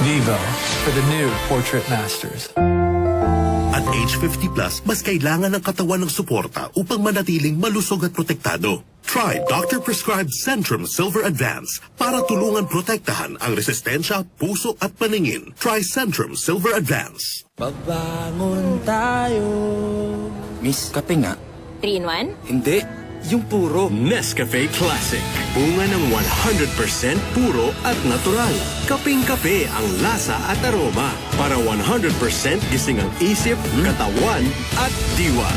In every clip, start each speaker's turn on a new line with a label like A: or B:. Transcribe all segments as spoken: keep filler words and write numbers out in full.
A: Vivo for the new Portrait Masters.
B: At age fifty plus, mas kailangan ng katawan ng suporta upang manatiling malusog at protektado. Try Doctor-Prescribed Centrum Silver Advance para tulungan protektahan ang resistensya, puso at paningin. Try Centrum Silver Advance.
C: Pagbangon tayo. Miss, kape nga.
D: three in one?
C: Hindi. Yung puro.
E: Nescafe Classic. Bunga ng one hundred percent puro at natural. Kaping-kape ang lasa at aroma. Para one hundred percent gising ang isip, hmm? katawan at diwa.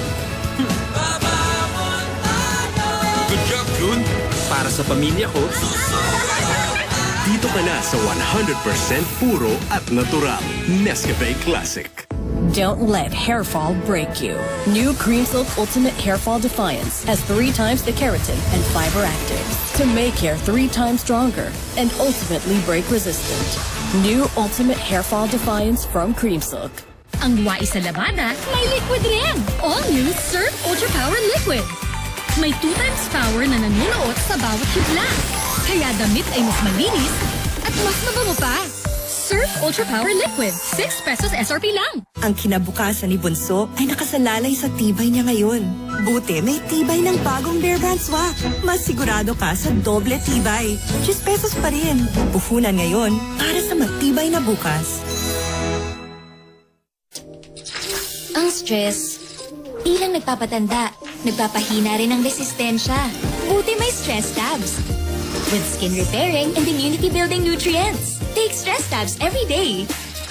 C: Good job, June. Para sa pamilya ko.
E: Dito ka na sa one hundred percent puro at natural. Nescafe Classic.
F: Don't let hair fall break you. New Cream Silk Ultimate Hair Fall Defiance has three times the keratin and fiber actives to make hair three times stronger and ultimately break resistant. New Ultimate Hair Fall Defiance from Cream Silk.
G: Ang wais sa labada, may liquid rin. All new Surf Ultra Power Liquid. May two times power na nanunuot sa bawat hibla. Kaya damit ay mas malinis at mas mabango pa. Surf Ultra Power Liquid. six pesos S R P lang.
H: Ang kinabukasan ni Bunso ay nakasalalay sa tibay niya ngayon. Buti may tibay ng bagong Bear Brand Swak. Mas sigurado ka sa doble tibay. ten pesos pa rin. Puhunan ngayon para sa matibay na bukas.
D: Ang stress, di lang nagpapatanda, nagpapahina rin ang resistensya. Buti may stress tabs. With skin repairing and immunity-building nutrients. Take stress tabs every day.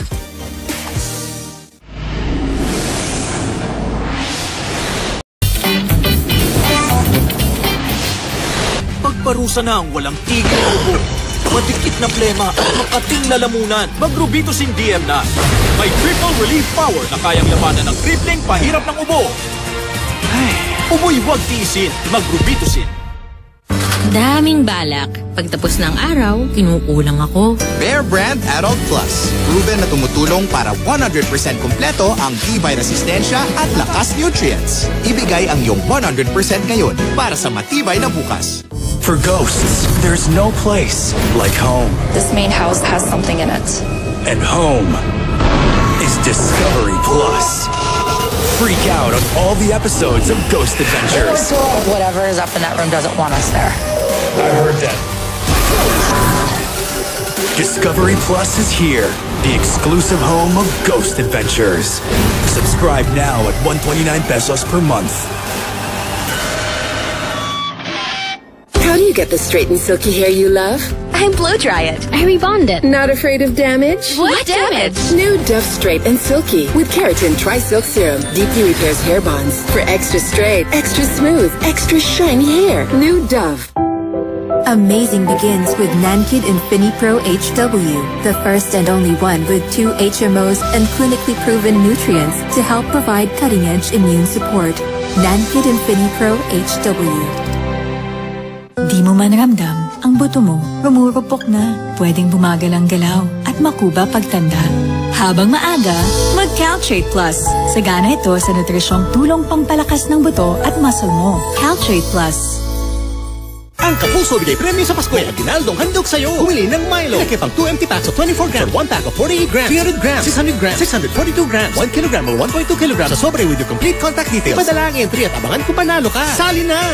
I: Pagparusa na ang walang tigil na ubo, madikit na plema at makating na lamunan, mag-Rubitusin D M na. May triple relief power na kayang labanan ng tripling pahirap ng ubo. Ay, ubo'y huwag tiisin, mag-Rubitusin.
G: Daming balak. Pagtapos ng araw, kinukulang ako.
J: Bear Brand Adult Plus. Proven na tumutulong para one hundred percent kumpleto ang tibay resistensya at lakas nutrients. Ibigay ang iyong one hundred percent ngayon para sa matibay na bukas.
K: For ghosts, there's no place like home.
L: This main house has something in it.
K: And home is Discovery Plus. Freak out on all the episodes of Ghost Adventures.
L: Whatever is up in that room doesn't want us there.
K: I heard that. Discovery Plus is here, the exclusive home of Ghost Adventures. Subscribe now at one hundred twenty-nine pesos per month.
M: How do you get the straight and silky hair you love?
G: I blow dry it. I rebond it.
M: Not afraid of damage?
G: What damage?
M: New Dove Straight and Silky with Keratin Tri-Silk Serum deeply repairs hair bonds for extra straight, extra smooth, extra shiny hair. New Dove.
N: Amazing begins with Nankid InfiniPro H W, the first and only one with two H M Os and clinically proven nutrients to help provide cutting-edge immune support. Nankid InfiniPro H W.
O: Di mo man ramdam, ang buto mo, rumurupok na, pwedeng bumagal ang galaw at makuba pagtanda. Habang maaga, mag-Caltrate Plus. Sagana ito sa nutrisyong tulong pangpalakas ng buto at muscle mo. Caltrate Plus.
P: Ang Kapuso bigay premyo sa Pasko ay Aguinaldong handog sa'yo. Humili ng Milo. Nakipang two empty packs of twenty-four grams, one pack of forty-eight grams, three hundred grams, six hundred grams, six hundred forty-two grams, one kilogram or one point two kilograms sa sobre with your complete contact details. Ipadala ang entry at abangan kung panalo ka. Sali na!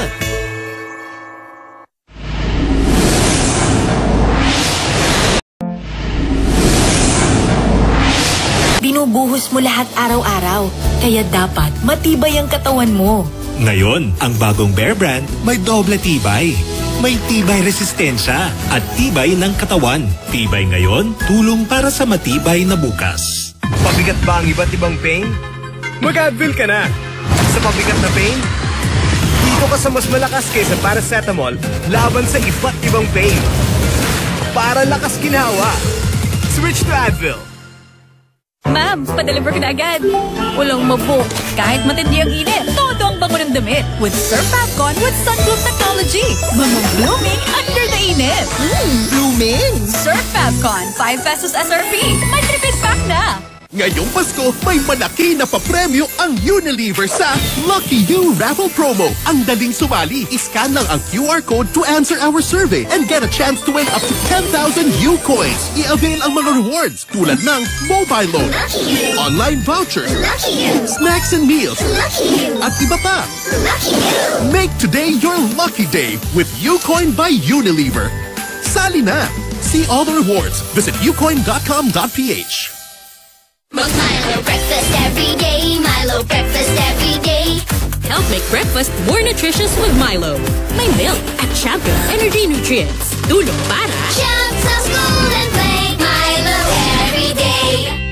H: Binubuhos mo lahat araw-araw. Kaya dapat matibay ang katawan mo.
E: Ngayon, ang bagong Bear Brand may doble tibay. May tibay resistensya at tibay ng katawan. Tibay ngayon, tulong para sa matibay na bukas.
Q: Pabigat ba ang iba't ibang pain? Mag-Advil ka na! Sa pabigat na pain, dito ka sa mas malakas kaysa paracetamol laban sa iba't ibang pain. Para lakas ginawa. Switch to Advil.
F: Ma'am, pa-deliver ka na agad. Walang mabok. Kahit matindi ang init, todo ang bango ng damit. With Surf Fabcon with Sunbloom Technology. Mga blooming under the init. Mm, blooming? Surf Fabcon, five pesos S R P. May three-piece pack na.
B: Ngayong Pasko, may malaki na papremyo ang Unilever sa Lucky You Raffle Promo. Ang daling sumali, iscan lang ang Q R code to answer our survey and get a chance to win up to ten thousand U coins. I-avail ang mga rewards tulad ng mobile loan, online vouchers, snacks and meals, at iba pa. Make today your lucky day with UCoin by Unilever. Sali na! See all the rewards. Visit u coin dot com dot p h.
R: Most Milo breakfast every day. Milo breakfast every day.
G: Help make breakfast more nutritious with Milo. May milk at champion energy nutrients. Tulong para
R: Champ sa school and play. Milo every day.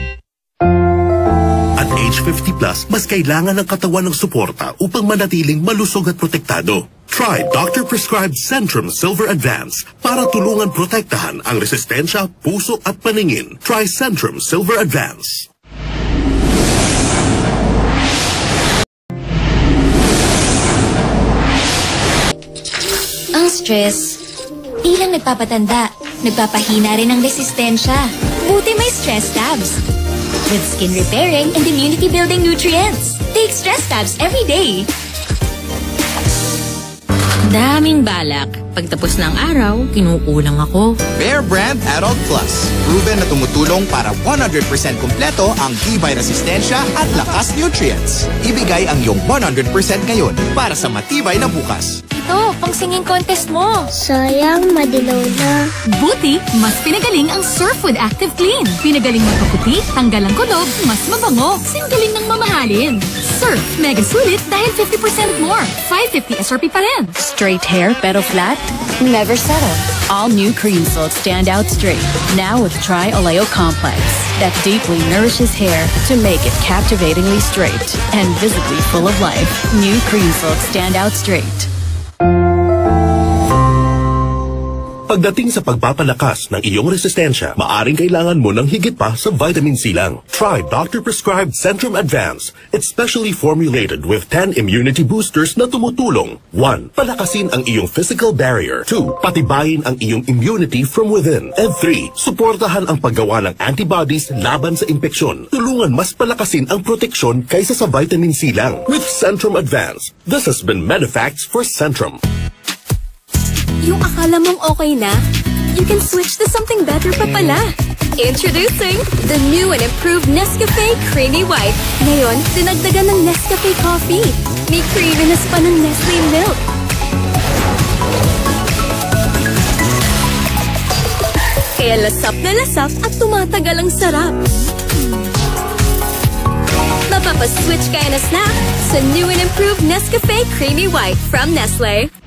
B: At age fifty plus, mas kailangan ng katawan ng suporta upang manatiling malusog at protektado. Try doctor-prescribed Centrum Silver Advance para tulungan protektahan ang resistensya, puso at paningin. Try Centrum Silver Advance.
D: Ang stress, di lang nagpapatanda, nagpapahina rin ng resistensya. Buti may stress tabs. With skin repairing and immunity-building nutrients. Take stress tabs every day.
G: Daming balak. Pagtapos ng araw, kinukulang ako.
J: Bear Brand Adult Plus. Proven na tumutulong para one hundred percent kumpleto ang tibay resistensya at lakas nutrients. Ibigay ang iyong one hundred percent ngayon para sa matibay na bukas.
D: Ito, pang singing contest mo.
S: Sayang, madilaw na.
G: Buti, mas pinagaling ang Surf with Active Clean. Pinagaling magpaputi, tanggal ang kulob, mas mabango, singgaling ng mamahalin. Surf, mega sulit dahil fifty percent more. five fifty S R P pa rin.
F: Straight hair pero flat? Never settle. All new Cream Silk stand out straight. Now with Tri-Oleo Complex that deeply nourishes hair to make it captivatingly straight and visibly full of life. New Cream Silk stand out straight.
B: Pagdating sa pagpapalakas ng iyong resistensya, maaring kailangan mo ng higit pa sa vitamin C lang. Try doctor-prescribed Centrum Advance. It's specially formulated with ten immunity boosters na tumutulong. one. Palakasin ang iyong physical barrier. two. Patibayin ang iyong immunity from within. And three. Suportahan ang paggawa ng antibodies laban sa impeksyon. Tulungan mas palakasin ang proteksyon kaysa sa vitamin C lang. With Centrum Advance. This has been Medifacts for Centrum.
T: Yung akala mong okay na, you can switch to something better pa pala. Introducing the new and improved Nescafe Creamy White. Ngayon, dinagdagan ng Nescafe Coffee. May creaminess pa ng Nestle Milk. Kaya lasap na lasap at tumatagal ang sarap. Mapapaswitch kaya na snack sa new and improved Nescafe Creamy White from Nestle.